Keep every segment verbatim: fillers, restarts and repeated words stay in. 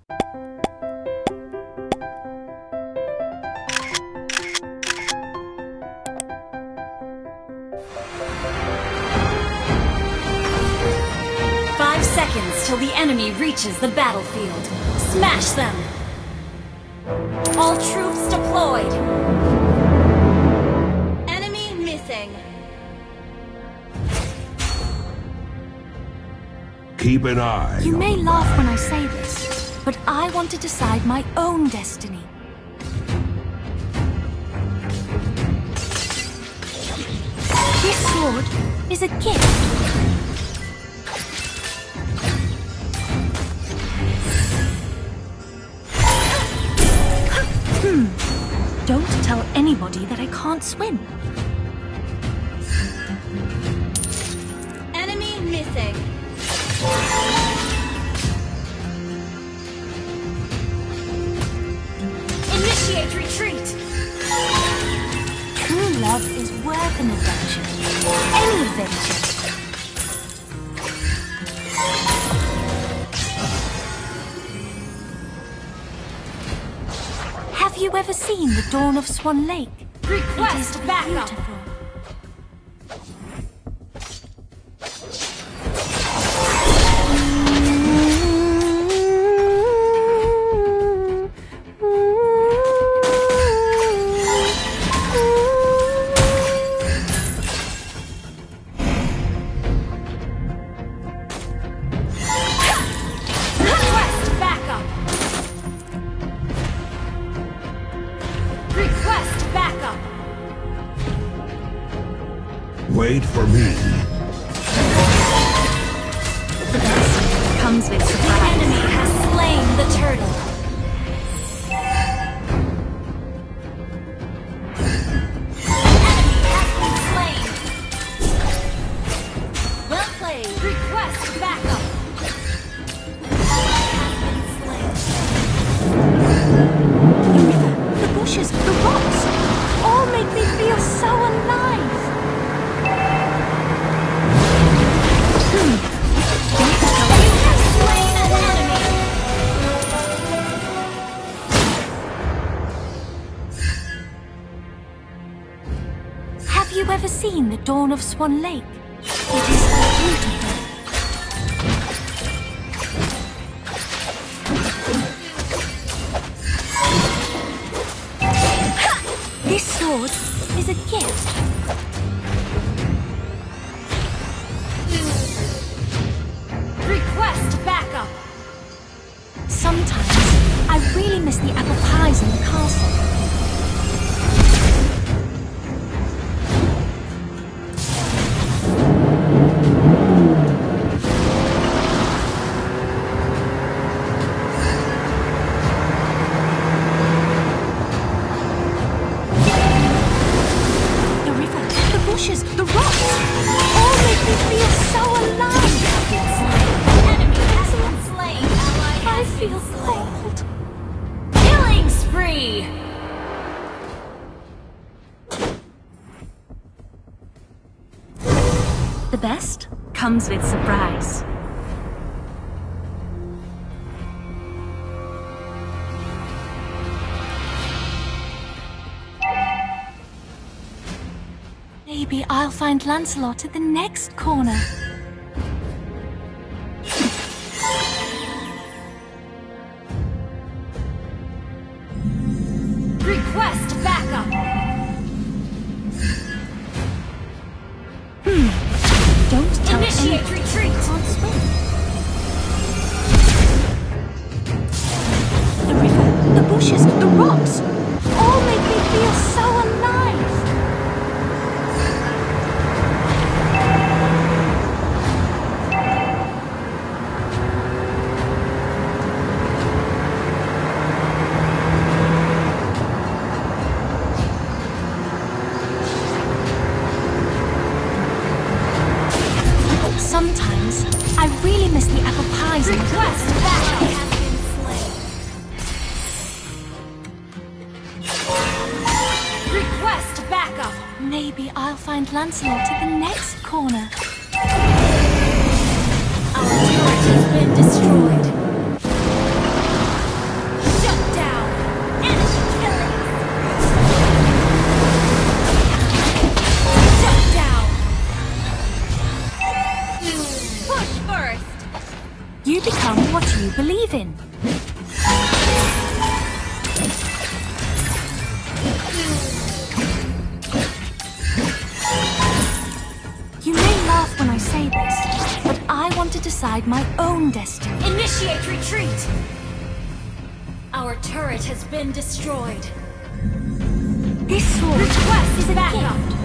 Five seconds till the enemy reaches the battlefield. Smash them! All troops deployed! Enemy missing! Keep an eye. You may laugh when I say this, but I want to decide my own destiny. This sword is a gift. Hmm. Don't tell anybody that I can't swim. Enemy missing! Initiate retreat! True love is worth an adventure. Any adventure. Have you ever seen the dawn of Swan Lake? Request It is backup! beautiful. Request backup! Request backup! Wait for me. The best comes with The surprise. enemy has slain the turtle. Enemy has been slain. Well played. Request backup. Ally has been slain. The river, the bushes, the rocks, all make me feel so alive. Hmm. Don't tell You have slain an enemy. Have you ever seen the dawn of Swan Lake? It is beautiful. This sword is a gift. Request backup. Sometimes I really miss the apple pies in the castle. The river, the bushes, the rocks, all make me feel so alive. Enemy has been slain. Ally I has been feel slain. cold. Killing spree. The best comes with surprise. Maybe I'll find Lancelot at the next corner. Request backup. Don't tell Initiate anyone retreat. I can't swim. The river, the bushes, the rocks, all make me feel so alive. Sometimes I really miss the apple pies in the Request backup. Has been slain. Request backup. Maybe I'll find Lancelot at the next corner. Our turret has been destroyed. believe in. You may laugh when I say this, but I want to decide my own destiny. Initiate retreat! Our turret has been destroyed. This sword Request is a backup! gift.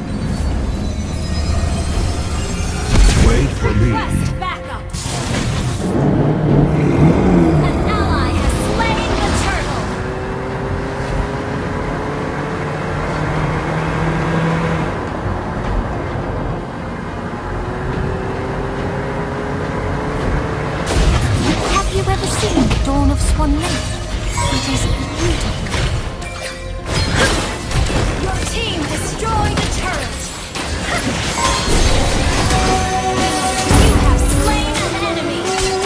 Wait for me. Request backup! An ally has slain the turtle! Have you ever seen the dawn of Swan Lake? It is beautiful. Your team destroyed a turret! You have slain an enemy!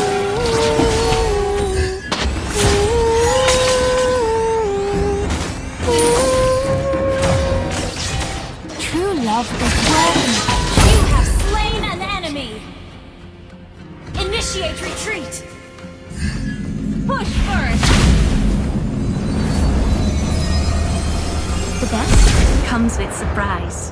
True love is worthy. You have slain an enemy! Initiate retreat! Push first! The best comes with surprise.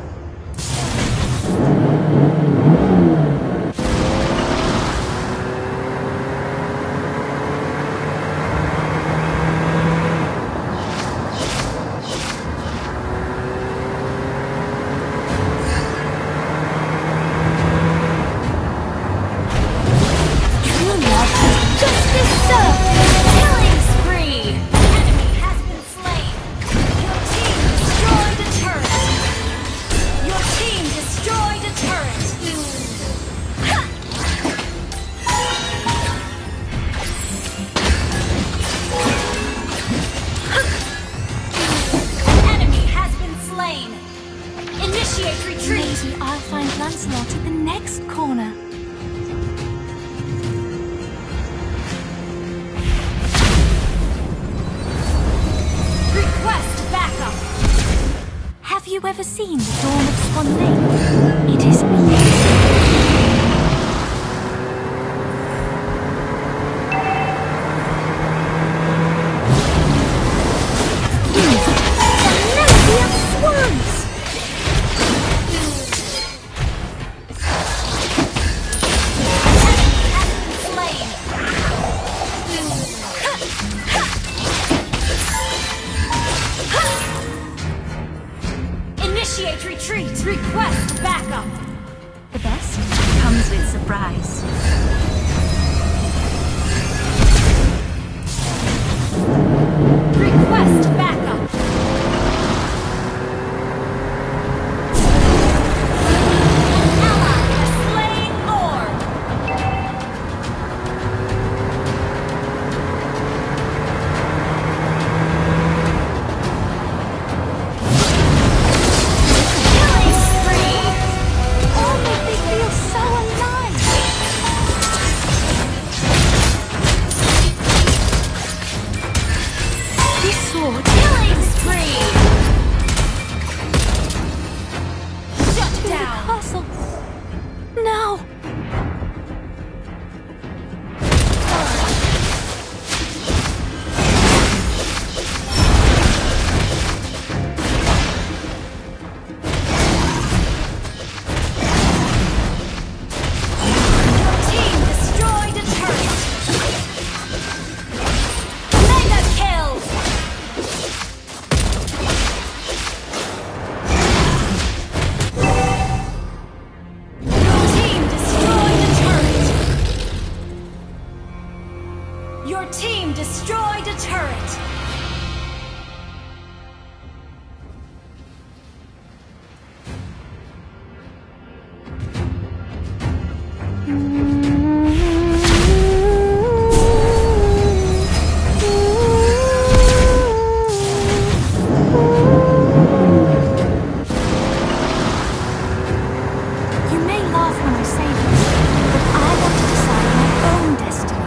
True love is justice served. Killing spree! Enemy has been slain! Your team destroyed a turret! Your team destroyed a turret! An enemy has been slain! Initiate retreat! Maybe I'll find Lancelot at the next corner. Request backup! Have you ever seen the dawn of Swan Lake? It is beautiful. The melody of swans! Slain! Initiate retreat! Request backup! The best comes with surprise. Request backup! An ally has slain Lord! Killing spree! All make me feel so alive. This sword Killing spree! Shut to the down! castle. No! Your team destroyed a turret! Mega kill! Your team destroyed a turret! Your team destroyed a turret! You may laugh when I say this, but I want to decide my own destiny.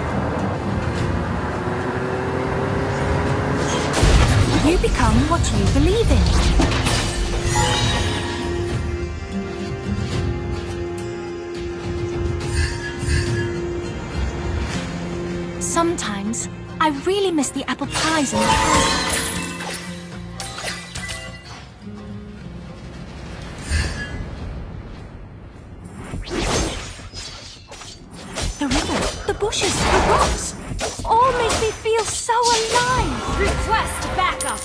You become what you believe in. Sometimes, I really miss the apple pies in the house. The river, the bushes, the rocks, all make me feel so alive. Request backup.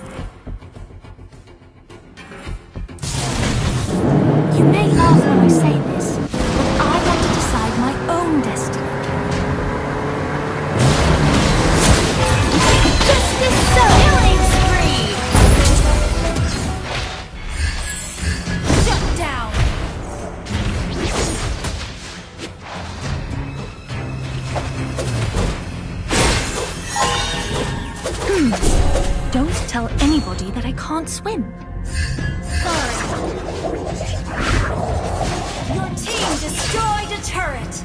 You may laugh when I say this, but I want to decide my own destiny. Justice so. Killing spree. Shut down. Don't tell anybody that I can't swim. Sorry. Your team destroyed a turret.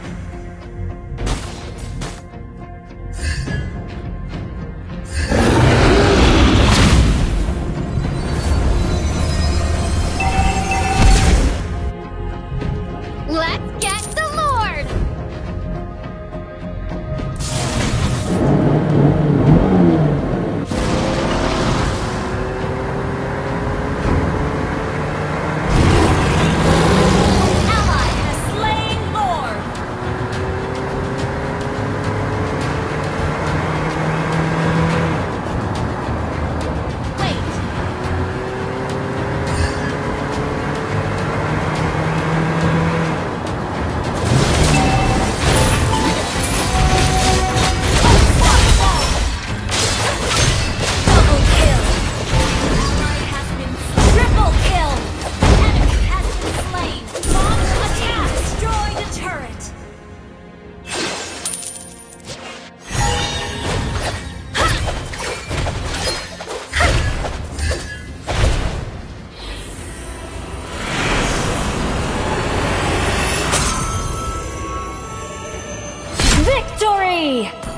Let's get the Lord! Ally has slain Lord! Wait! Double kill! Ally has been triple kill! Enemy has been slain! Launch attack! Destroy the turret! Victory!